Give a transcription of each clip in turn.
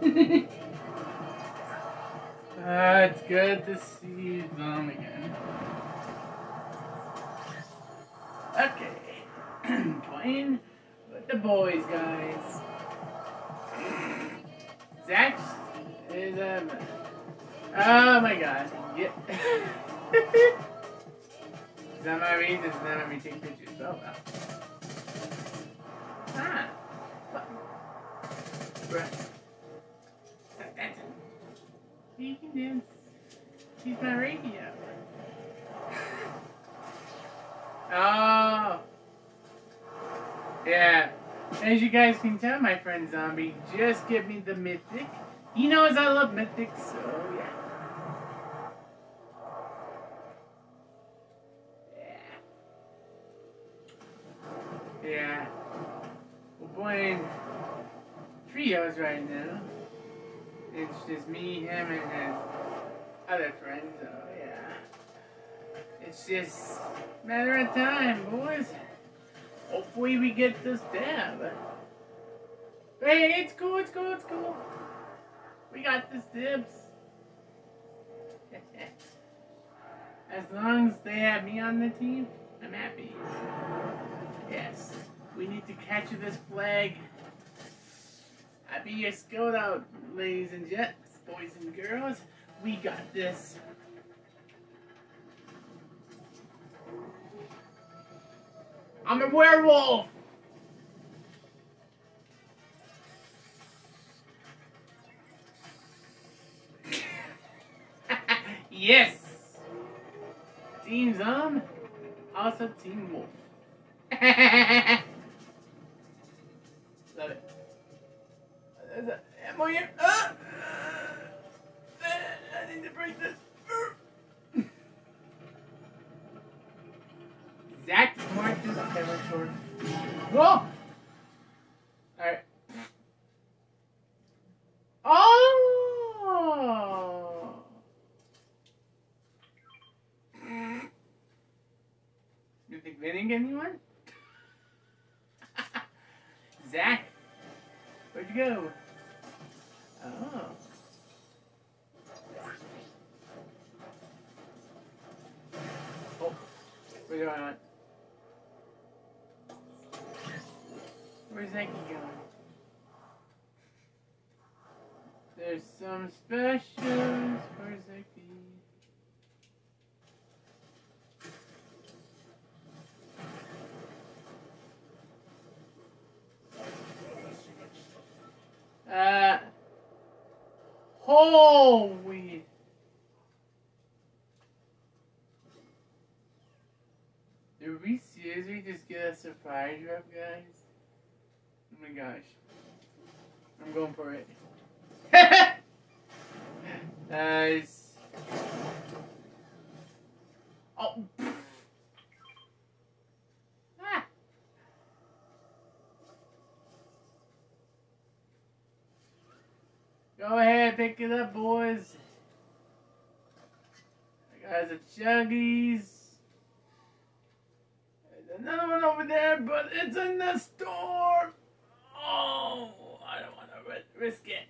It's good to see them again. Okay. Playing with the boys, guys. Zach is oh my god. Yeah. Is that my reason? Does that let me take pictures? Oh well. Ah. What? Right. Stop dancing. You can dance. She's my radio. Oh. Yeah. As you guys can tell, my friend Zombie just give me the mythic. He knows I love mythics, so yeah. Yeah. We're playing trios right now. It's just me, him, and his other friends, so yeah. It's just a matter of time, boys. Hopefully we get this dab. Hey, it's cool, it's cool, it's cool. We got this dibs. As long as they have me on the team, I'm happy. Yes, we need to catch this flag. I'll be your scout out, ladies and gents, boys and girls. We got this. I'm a werewolf! Yes! Team Zom, also Team Wolf. Love it. There's an ammo here. I need to break this. Zach marked his territory. Whoa! Alright. Oh! You think winning anyone? Zach, where'd you go? Oh. Oh, where's he going? Where's Zach going? There's some specials for Zaki. Holy! Did we seriously just get a surprise drop, guys? Oh my gosh. I'm going for it. Nice. Oh. Ah. Go ahead, pick it up, boys. I got the chuggies. There's another one over there, but it's in the store. Oh, I don't want to risk it.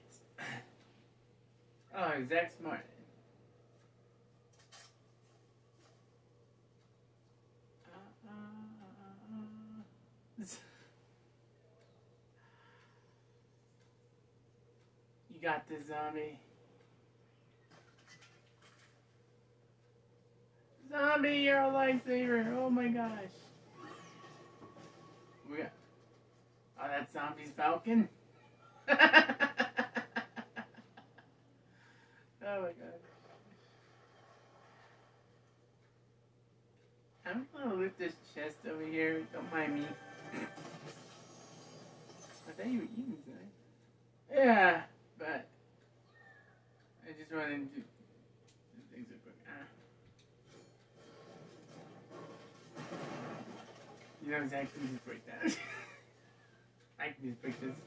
Oh, Zach Smart. You got this, zombie. Zombie, you're a lifesaver. Oh my gosh. We got. Oh, that's Zombie's Falcon. Oh my god. I'm gonna lift this chest over here. Don't mind me. I thought you were eating something. Yeah, but I just wanted to do things real quick. You know, Zach can just break that. I can just break this.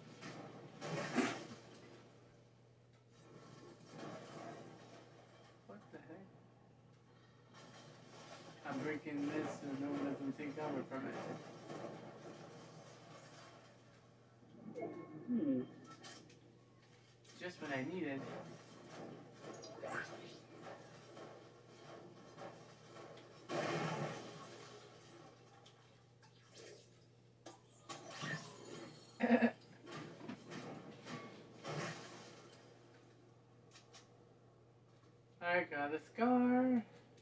What the heck? I'm breaking this so no one doesn't take over from it. Just I needed. I got a scar.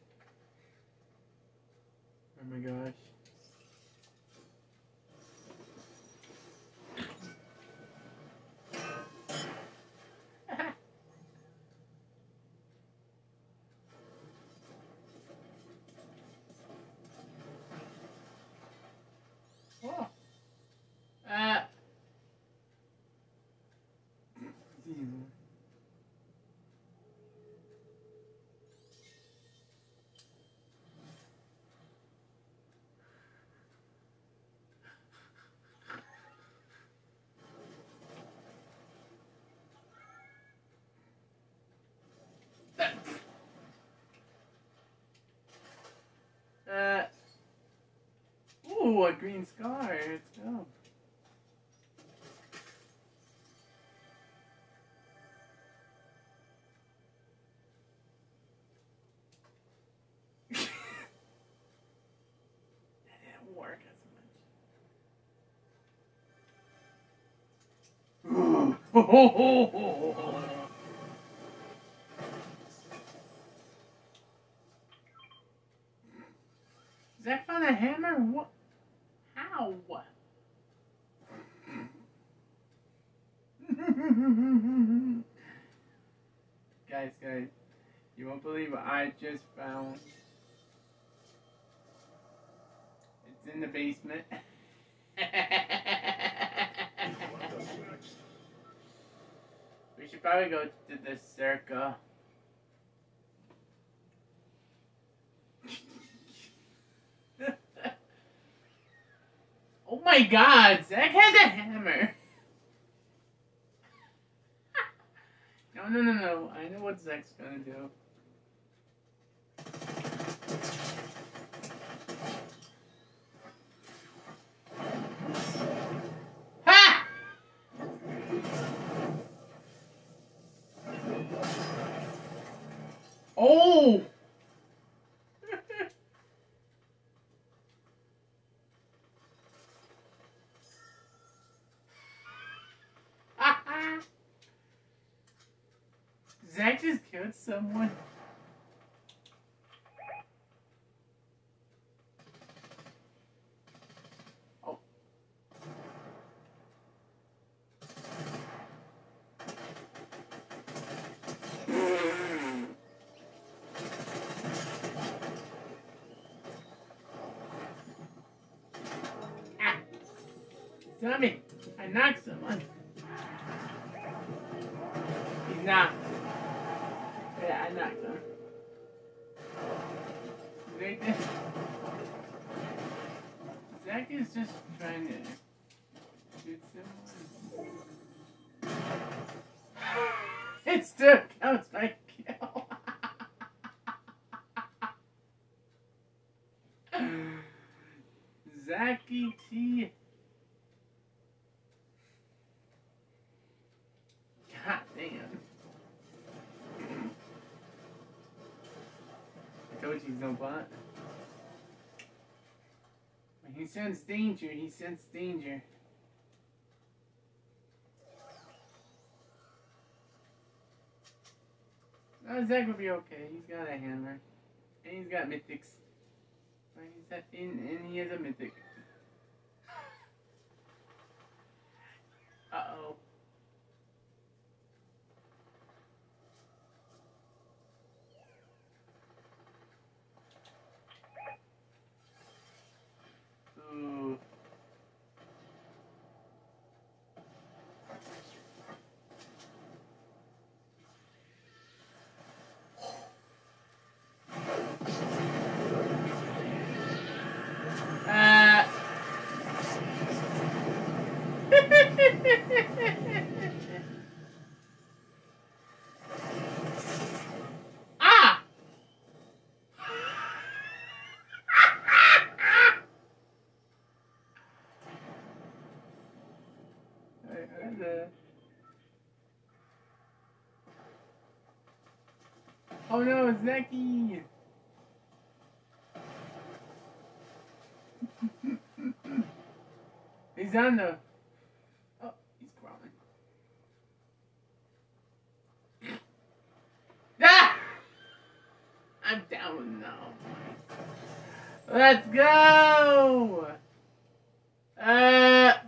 Oh my gosh. Oh. Ooh, a green scar. Let's go. That didn't work as much. Zach found a hammer? What? How? Guys, you won't believe what I just found. It's in the basement. We should probably go to the circle. Oh my god, Zach has a hammer! No. I know what Zach's gonna do. Ha! Oh! Zach just killed someone. Oh. Ah. Zombie, I knocked someone. He's knocked. Yeah, I knocked him. Right there. Zach is just trying to shoot someone. It still counts my kill. Zachy T. God damn. I told you he's no bot. When he sensed danger, he sensed danger. Oh, Zach will be okay. He's got a hammer. And he's got mythics. And he has a mythic. Uh-oh. Ooh. Oh no, Zeki! He's on the... Oh, he's crawling. Ah! I'm down now. Let's go!